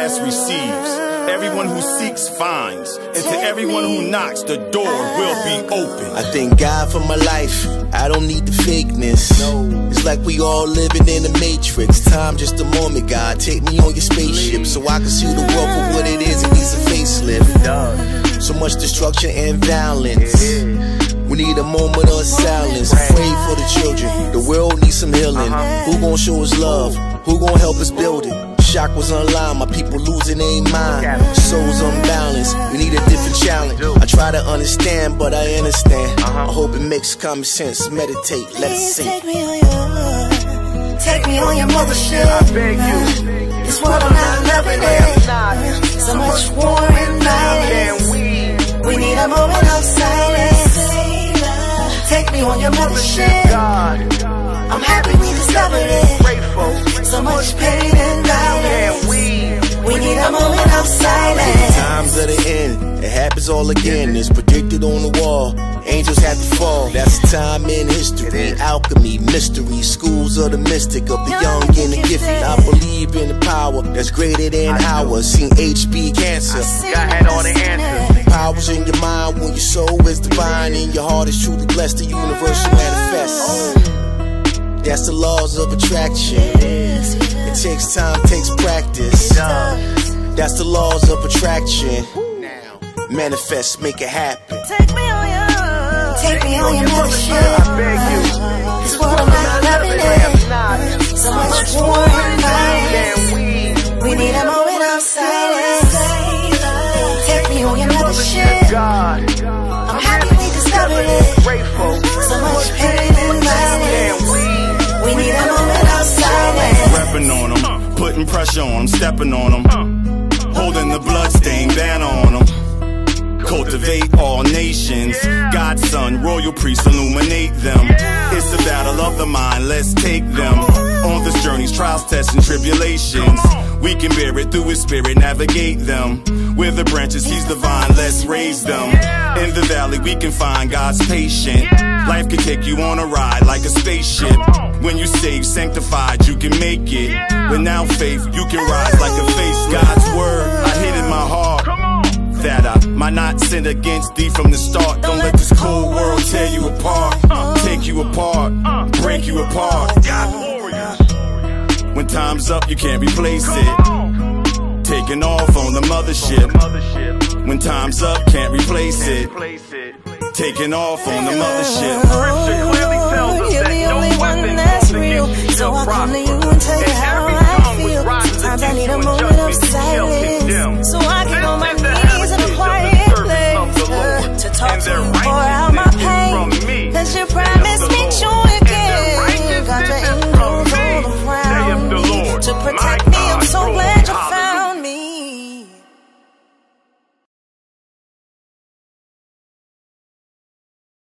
asks receives. Everyone who seeks finds, and to everyone who knocks, the door will be open. I thank God for my life, I don't need the fakeness. It's like we all living in a matrix. Time just a moment, God, take me on your spaceship, so I can see the world for what it is. It needs a facelift. So much destruction and violence. We need a moment of silence. Pray for the children, the world needs some healing. Who gon' show us love? Who gon' help us build it? Shock was online, my people losing their mind. Souls unbalanced, we need a different challenge. I try to understand, but I understand. I hope it makes common sense. Meditate, let it sink. Take me on your mothership. I beg you. This world I'm not loving it. So much war and violence. We need a moment of silence. Take me on your mothership. I'm happy we discovered it. So much pain and violence. We need a moment of silence. Times of the end, it happens all again. It's predicted on the wall, angels have to fall. That's the time in history. Alchemy, mystery, schools of the mystic, of the young and the gifted. I believe in the power that's greater than ours. Seen HB cancer, God had all the answers. Powers in your mind when your soul is divine and your heart is truly blessed. The universe will manifest. That's the laws of attraction. It takes time, takes practice. That's the laws of attraction. Manifest, make it happen. Take me on your mothership. I beg you. This world I'm not loving it. So much war and violence. We need a moment of silence. Take me on your mothership. I'm happy we discovered it. So much pain and violence. We need a moment of silence. Repping on them, putting pressure on them, stepping on them, holding the bloodstained banner on them. Cultivate all nations, God's son, royal priests, illuminate them. It's the battle of the mind, let's take them on this journey's trials, tests, and tribulations. We can bear it through his spirit, navigate them. We're the branches, he's the vine, let's raise them. In the valley we can find God's patient. Life can take you on a ride like a spaceship. When you saved, sanctified, you can make it. Without faith, you can rise like a face. God's word, I hid in my heart that I might not sin against thee from the start. Don't let this cold world tear you apart, take you apart, break you apart. When time's up, you can't replace it. Taking off on the mothership. When time's up, can't replace it. Taking off on the mothership. You're the only one that's real, so I come to you and tell